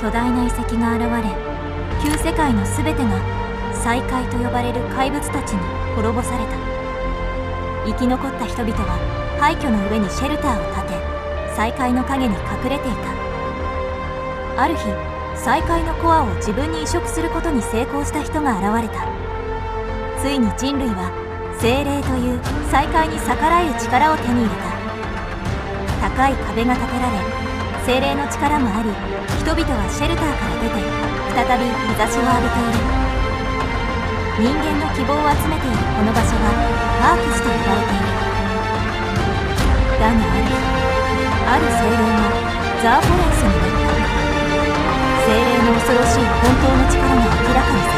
巨大な遺跡が現れ、旧世界の全てが再界と呼ばれる怪物たちに滅ぼされた。生き残った人々は廃墟の上にシェルターを建て、再界の影に隠れていた。ある日、再界のコアを自分に移植することに成功した人が現れた。ついに人類は精霊という再界に逆らえる力を手に入れた。高い壁が建てられ、精霊の力もあり、人々はシェルターから出て再び日差しを浴びている。人間の希望を集めているこの場所はアークスと呼ばれている。だがある精霊がザーフォレンスになった。精霊の恐ろしい本当の力が明らかにさ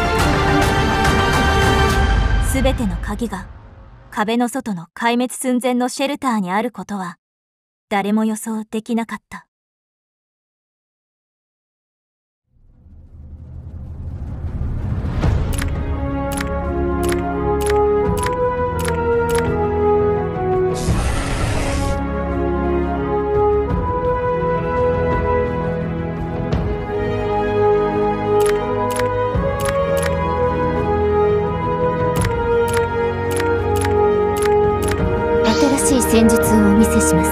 れた。全ての鍵が壁の外の壊滅寸前のシェルターにあることは誰も予想できなかった。新しい戦術をお見せします。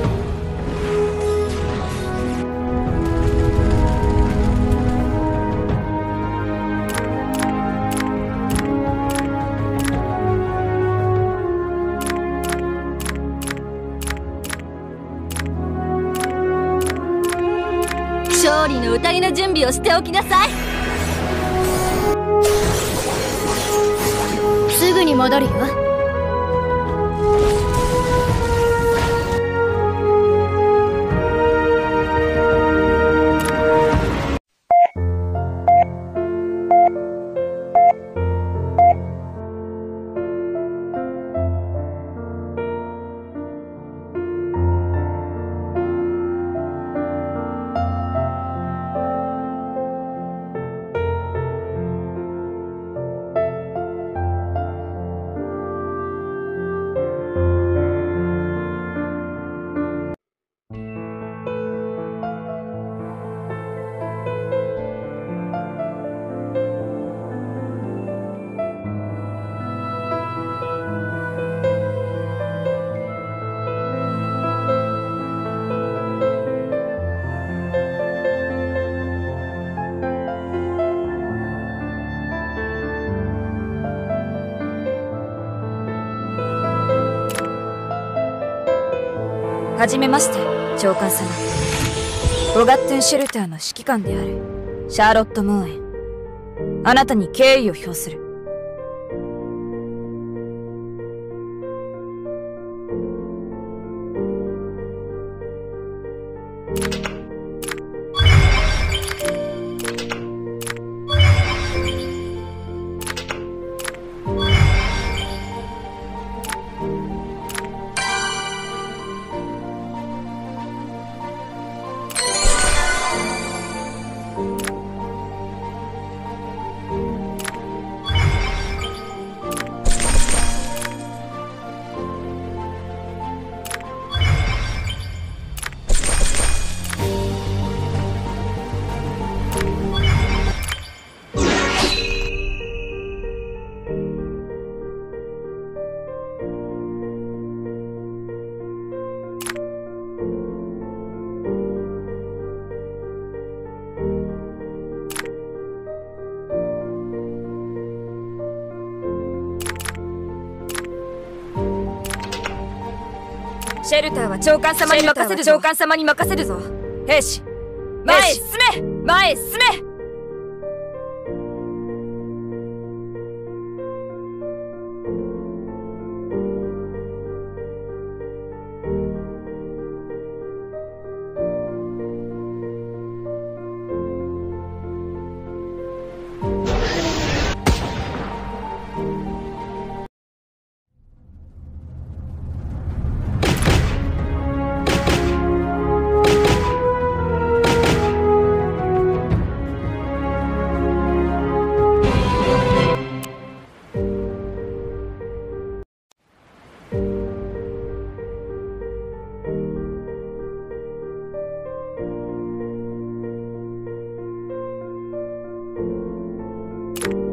勝利の宴の準備をしておきなさい。すぐに戻るよ。 はじめまして、長官様。ボガットゥンシェルターの指揮官であるシャーロット・モーエン。あなたに敬意を表する。シェルターは長官様に任せるぞ。長官様に任せるぞ。兵士、前へ進め。前へ進め。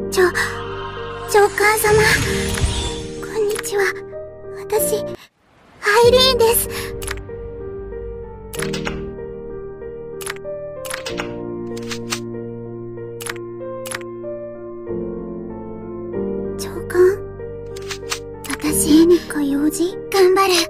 長官様、こんにちは。私、アイリーンです。長官、私、何か用事？頑張る。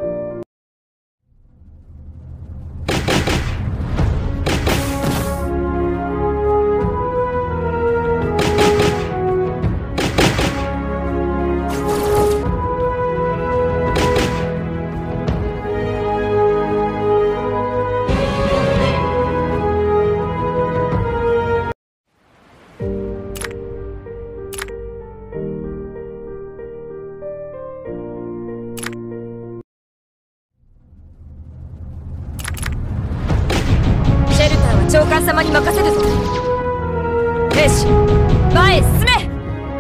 長官様に任せるぞ。兵士、前へ進め。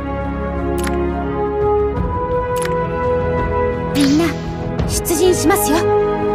みんな出陣しますよ。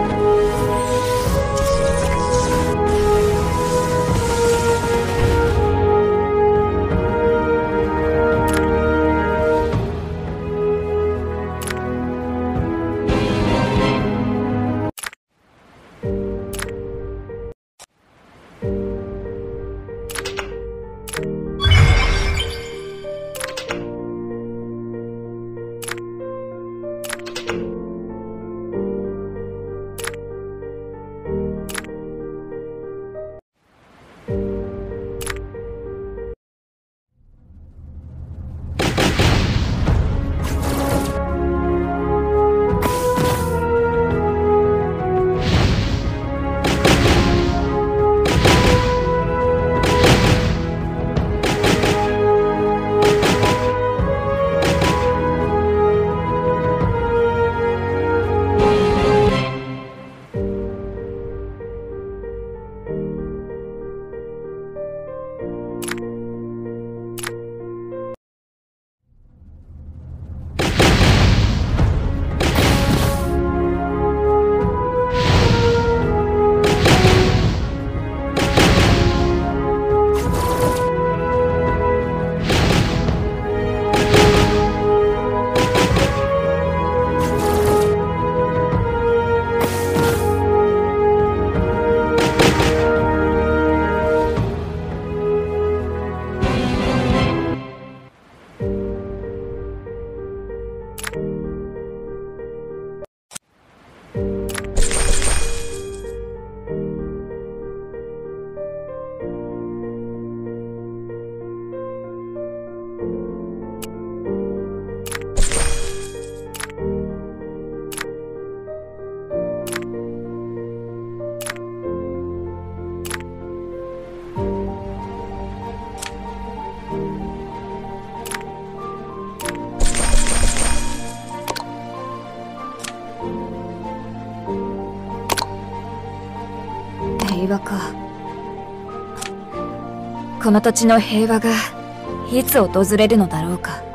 平和か。この土地の平和がいつ訪れるのだろうか。